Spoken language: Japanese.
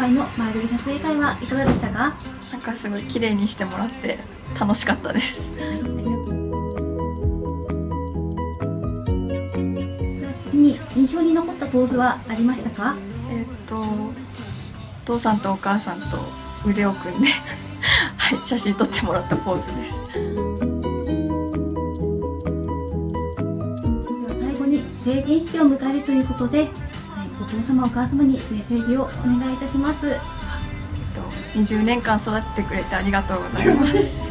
回の前撮り撮影会はいかがでしたか？ なんかすごい綺麗にしてもらって楽しかったです。 次に印象に残ったポーズはありましたか？ お父さんとお母さんと腕を組んではい、写真撮ってもらったポーズです。 では最後に成人式を迎えるということで、お父様お母様にメッセージをお願いいたします。 20年間育ててくれてありがとうございます。